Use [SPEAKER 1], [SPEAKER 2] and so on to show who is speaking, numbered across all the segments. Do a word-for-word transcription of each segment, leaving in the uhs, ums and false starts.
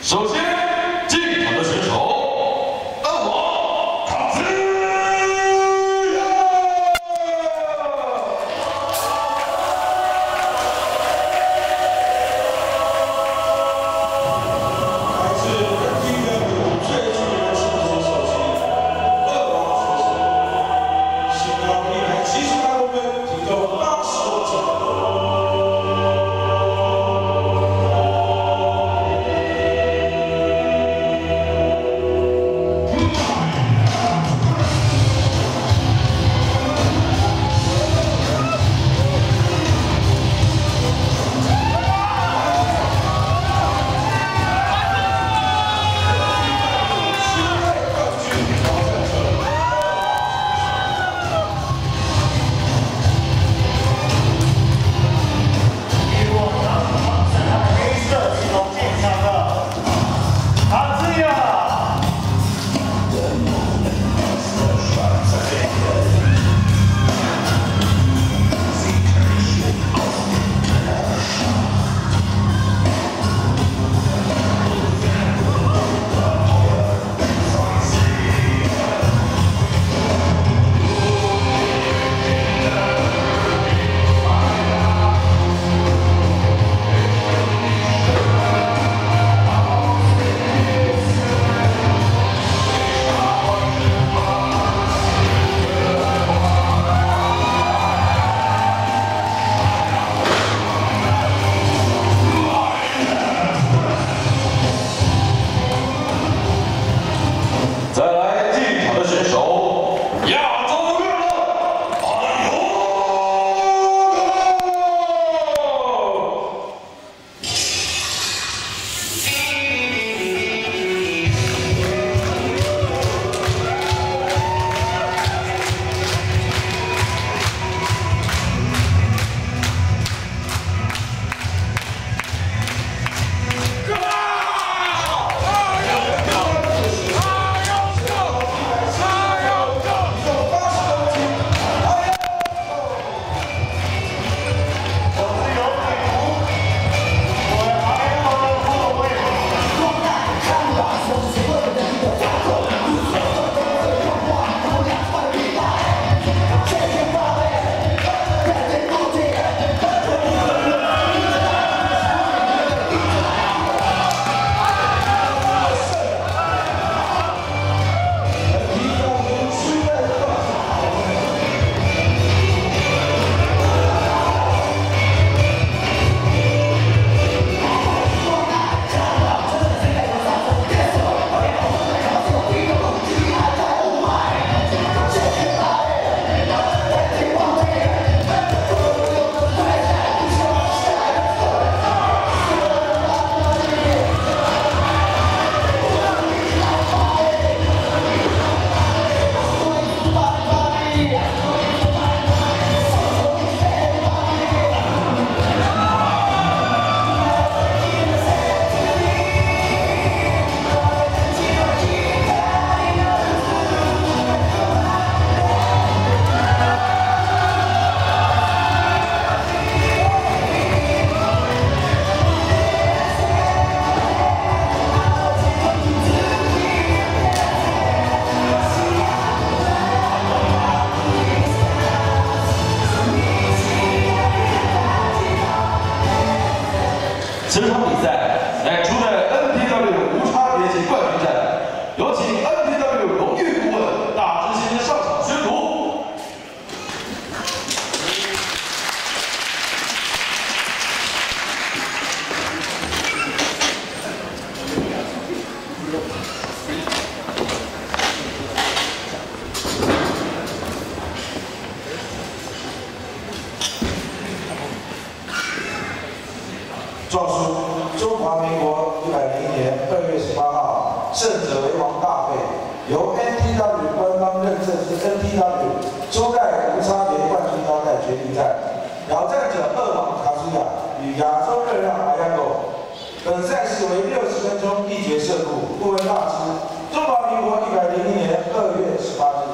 [SPEAKER 1] 首先进场的选手，二王卡兹亚。
[SPEAKER 2] 来自 N T W 最具人气的选手是二王选手，身高一百七十八公分，体重八十公斤。
[SPEAKER 1] 再来进场的选手，亚洲热浪阿尤克。此场比赛乃出的 N T W 无差别级冠军战，有请 N T W 荣誉顾问大之星上场宣读。
[SPEAKER 2] 状书：中华民国一百零一年二月十八号，胜者为王大会由 N T W 官方认证之 N T W 初代无差别冠军腰带决定战，挑战者二王卡苏亚与亚洲热浪阿亚狗。本赛事为六十分钟一决胜负，顾问大师：中华民国一百零一年二月十八日。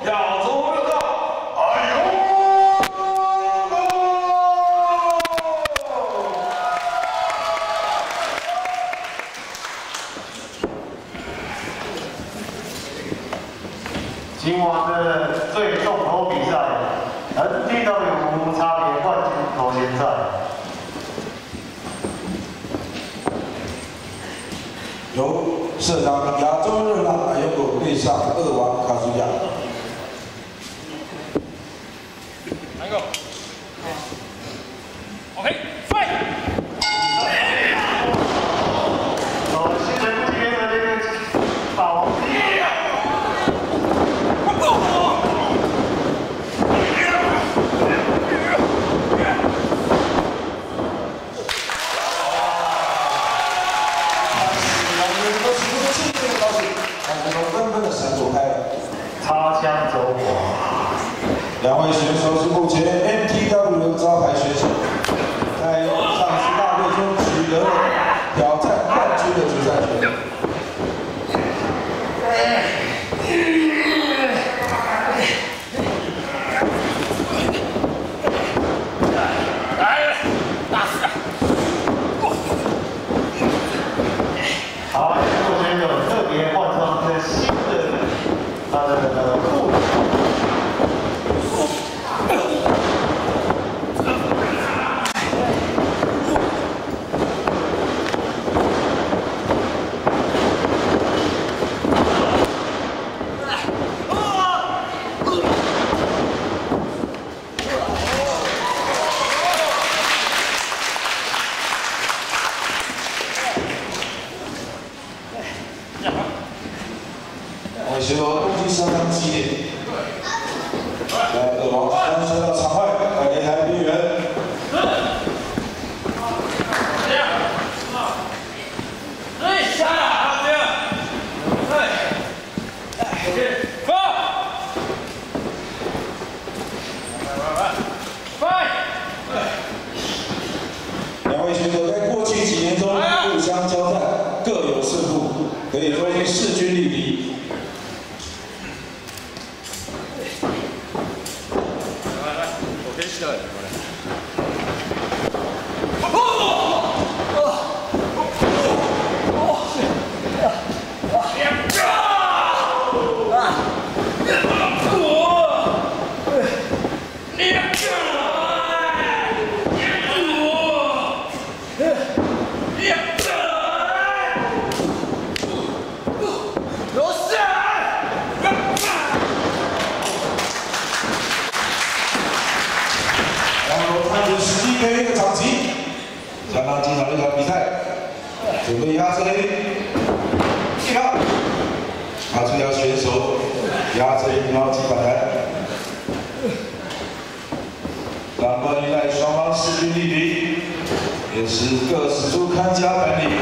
[SPEAKER 1] 亚洲六大，哎呦！
[SPEAKER 3] 今晚的最重头比赛 ，N T W 无差别冠军头衔赛，
[SPEAKER 2] 由社长亚洲热浪阿尤狗对上二王卡祖亚。
[SPEAKER 4] 来个 ，OK， fight。
[SPEAKER 3] 好，新人不接的这个宝弟。 擦枪走火。
[SPEAKER 2] 两位选手是目前 N T W 的招牌选手，在上次大会中取得了挑战冠军的决赛权。
[SPEAKER 3] 好，这位选手特别换上这新的他的裤子。
[SPEAKER 2] 我选手攻击相当激烈，来，二王翻身到场外，在擂台边缘。 两位选手在过去几年中互相交战，各有胜负，可以说是势均力敌。 十一 K 的场期，相当精彩的一场比赛。准备压制黑，一秒，拿出条选手压制一秒击反弹，让冠军赛双方势均力敌，也是各使出看家本领。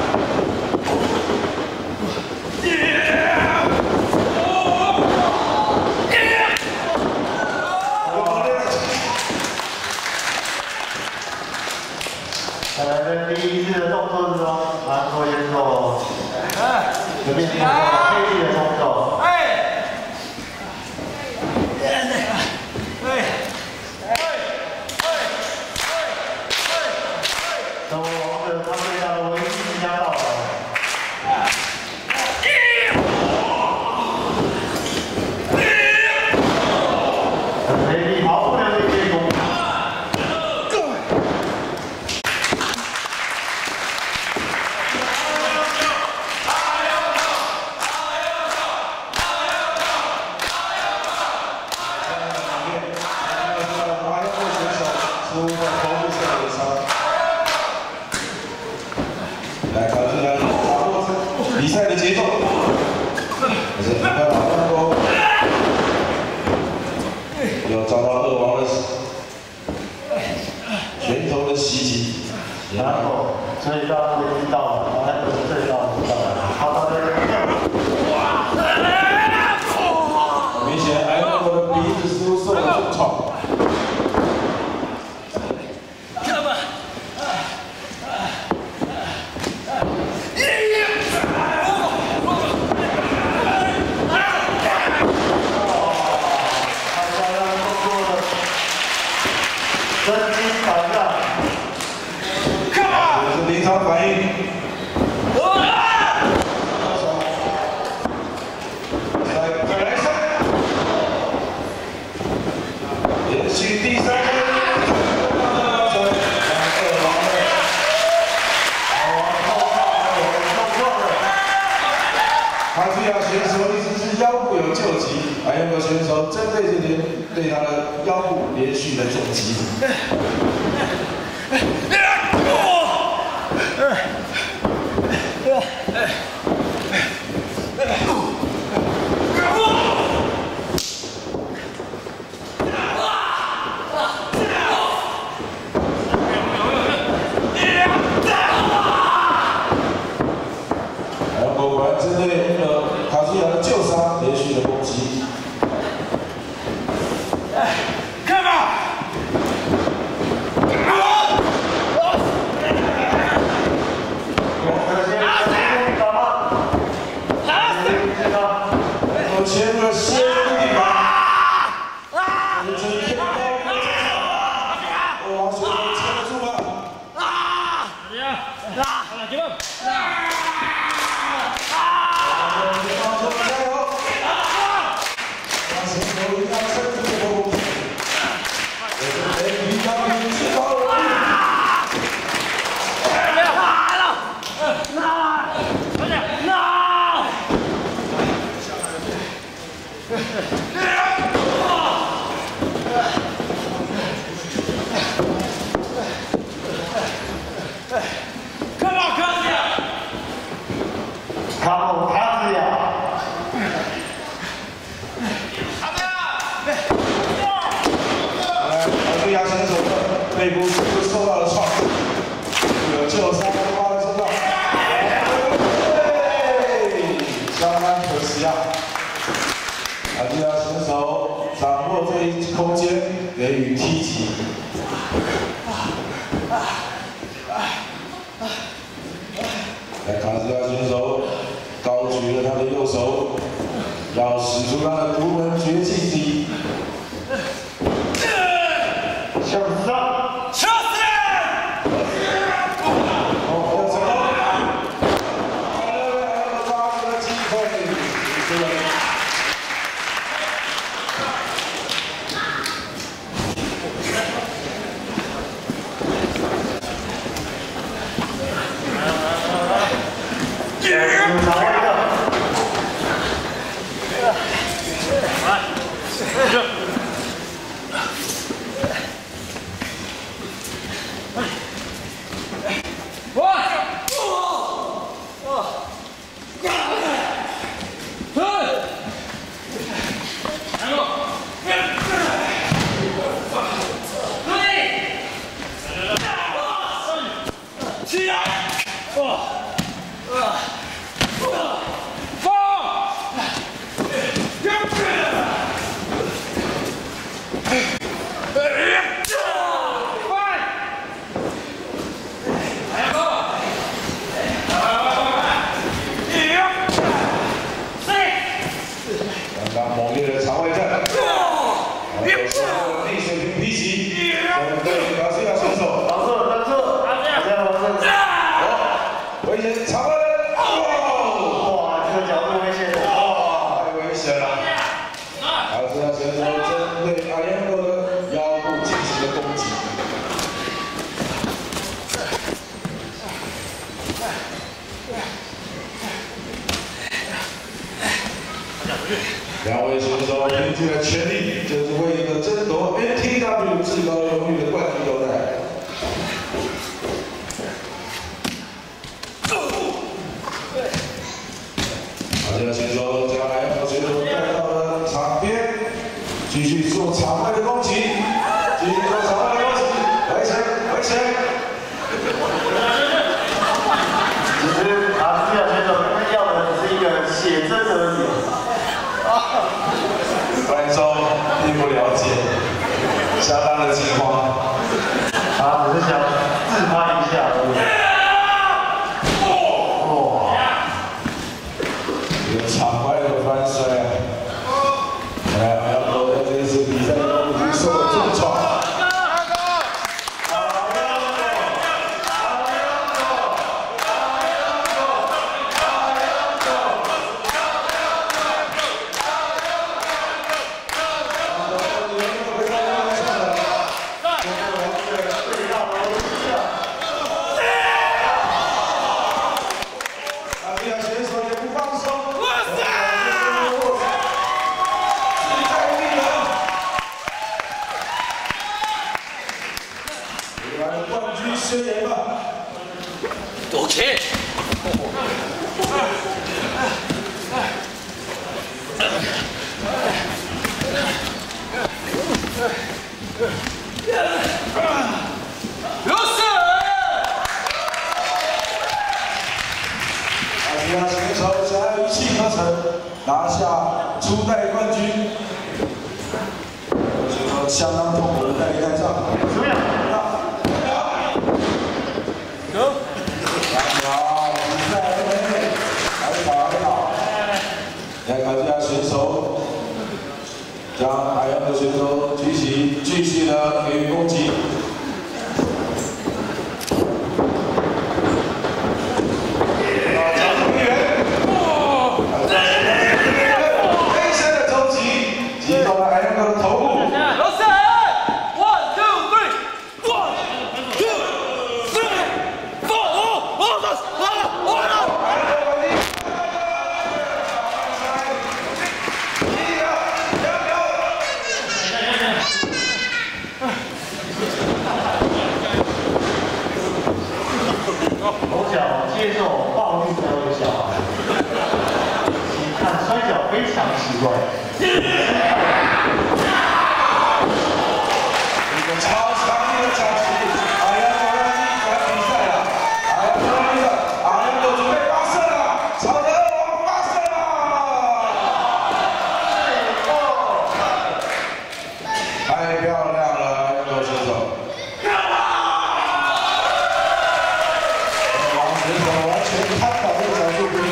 [SPEAKER 3] 可能在第一次的动作之中，韩国选手有变成黑地的冲手。哎，哎，哎，哎，那么王者他对他的威力即将到来。
[SPEAKER 2] 还有个选手针对这点对他的腰部连续的重击。果然针对呃卡西亚的旧伤连续的攻击。
[SPEAKER 4] 看吧。
[SPEAKER 2] 前面先地板，这一片高，王学撑得住吗？
[SPEAKER 4] 啊！怎样？啊！给我！啊！
[SPEAKER 2] 王学加油！王学一定要撑住这个攻击。这是雷霆当中最高荣誉。
[SPEAKER 4] 不要打了！啊！快点！啊！ Come on, Kazuya!
[SPEAKER 3] Come on, Kazuya!
[SPEAKER 2] 来，卡西亚选手的背部是不是受到了创伤？这个旧伤花了身上，相当可惜啊！卡西亚选手掌握这一空间，给予踢击。来，卡西亚选手高举了他的右手，要使出他的独门绝技之一。
[SPEAKER 3] 向上，
[SPEAKER 4] 杀死人！
[SPEAKER 2] 哦，要成功！还有抓住的机会，这个。
[SPEAKER 3] 有场外的。
[SPEAKER 4] 来，
[SPEAKER 2] 刚刚猛烈的场外战，逆水平劈击，针对卡西亚选手，
[SPEAKER 3] 老师，老师，大家老师。
[SPEAKER 2] 哦，危险场外人，哦，
[SPEAKER 3] 哇，这个角度危险的。
[SPEAKER 2] 哇，太危险了！卡西亚选手针对阿彦罗的腰部进行了攻击。 两位选手拼尽了全力，就是为一个争夺 N T W 至高荣誉的冠军斗赛。卡西亚选手将来和选手带到了场边，继续做场外的攻击，继续做场外的攻击，围城，围城。
[SPEAKER 3] 其实卡西亚选手他们要的只是一个写真而已。
[SPEAKER 2] 观众并不了解，相当的惊慌。
[SPEAKER 3] 他只是想自拍一下而已。哇！
[SPEAKER 2] 这个场外的翻摔啊！哎，阿阳哥在这次比赛中已经受了重创。 选手也不放松， 军，选手相当痛苦的带离开场。
[SPEAKER 3] 十秒。
[SPEAKER 2] 走。好，比赛还没，还好还好。来看一下选手，将海洋的选手举起，继续的给予攻击。
[SPEAKER 3] 从小接受暴力教育的小孩，看摔跤非常习惯。
[SPEAKER 2] 一个超强力的夹击，阿阳果然逆转比赛了。阿阳果然逆转，阿阳都准备发射了，朝着二王发射了！太漂亮了，阿阳的选手。 看到这个小树兵，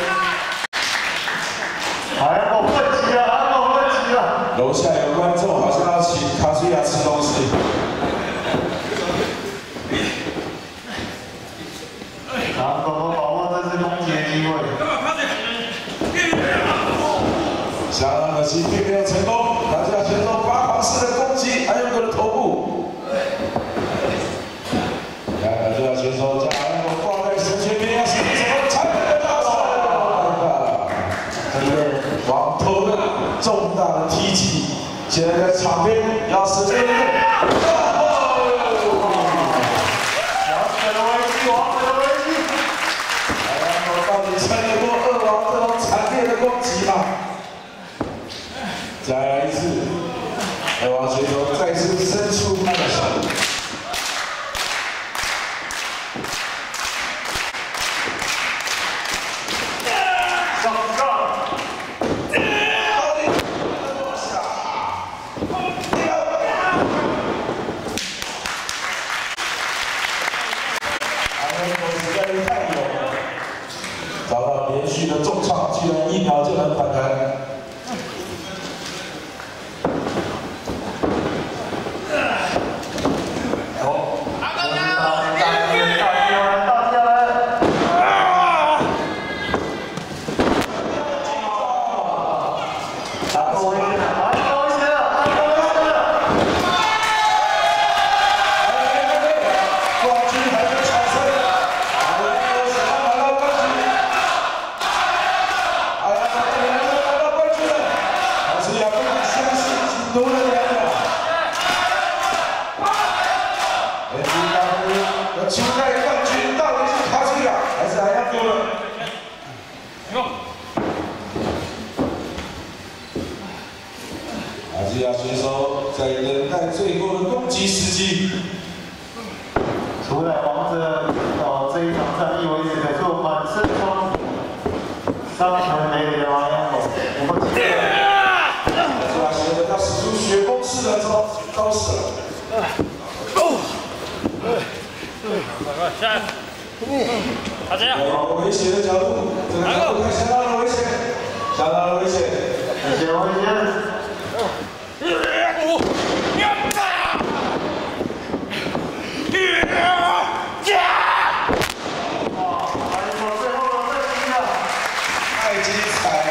[SPEAKER 3] 还要问题了，还要问题了。
[SPEAKER 2] 楼下有观众，好像要请卡西亚吃东西。
[SPEAKER 3] 然后我把握这次攻击的机会。
[SPEAKER 2] 相当可惜，并没有成功。卡西亚选手发狂式的攻击，阿勇哥的头部。看卡西亚选手将阿勇哥挂在神拳边，要是什么残忍的大手？往头的重大的踢击，现在在场边要是这个，
[SPEAKER 3] 王者的危机，王者的危机。
[SPEAKER 2] 哎呀，我到底撑得过二王这种惨烈的攻击吗？再来一次，二王选手再次伸出他的手。 找到连续的重创，居然一秒就能反弹。
[SPEAKER 3] 好，大家来，大家来，大家来！打够危险了，打够危险了，打够危险了！
[SPEAKER 2] 冠军还没产生，我们有想要拿到冠军。哎呀，我们能拿到冠军了！还是要不敢相信，只多了两秒。N T W的初代冠军到底是卡西亚还是海洋多了？卡西亚选手在等待最后的攻击时机。
[SPEAKER 3] 除了王者到这一场战役为止，可是我满身伤伤痕累累的王阳狗，我们今天
[SPEAKER 2] 是吧？现在要使出雪崩式的招招式了。
[SPEAKER 4] 哦，下，他这样，
[SPEAKER 2] 有危险的角度，这个角度看相当的危险，相当的危险。
[SPEAKER 3] 危险危险！
[SPEAKER 2] 太精彩了！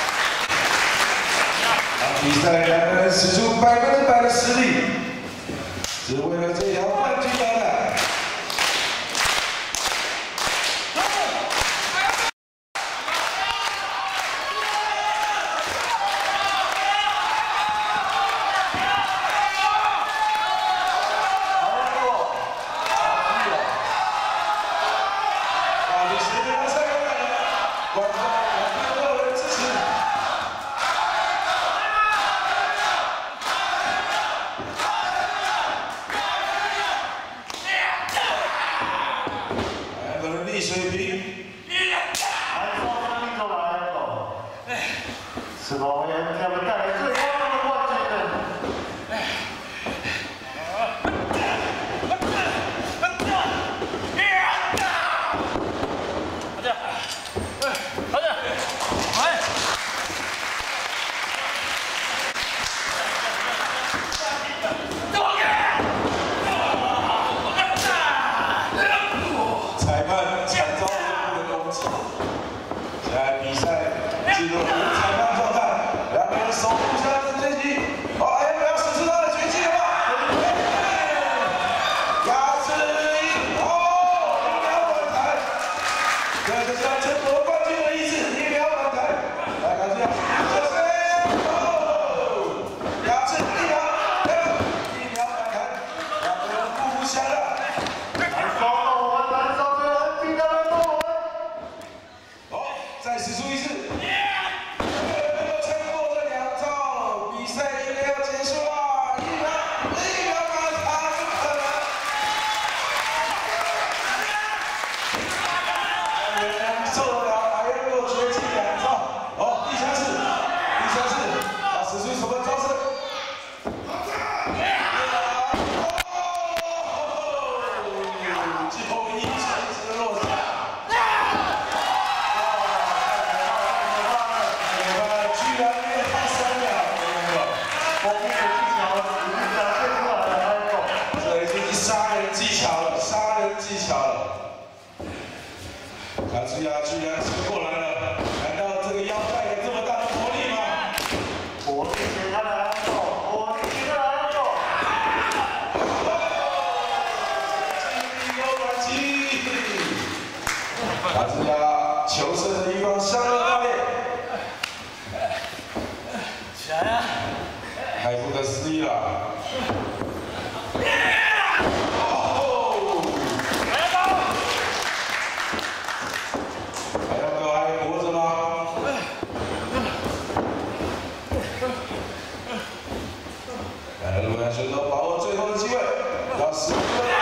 [SPEAKER 2] 比赛两个人使出百分之百的实力，只为了这条冠军带来。水平。
[SPEAKER 3] 是否为 N T W 带来最光
[SPEAKER 2] 志雅居然撑过来了，难道这个腰带有这么大的魔力吗？
[SPEAKER 3] 火力给他的安手，火力给他的安手。
[SPEAKER 2] 精力有短期，大志雅求胜的地方相当大力，
[SPEAKER 4] 起来呀！
[SPEAKER 2] 太不可思议了。 选手把握最后的机会，要使出。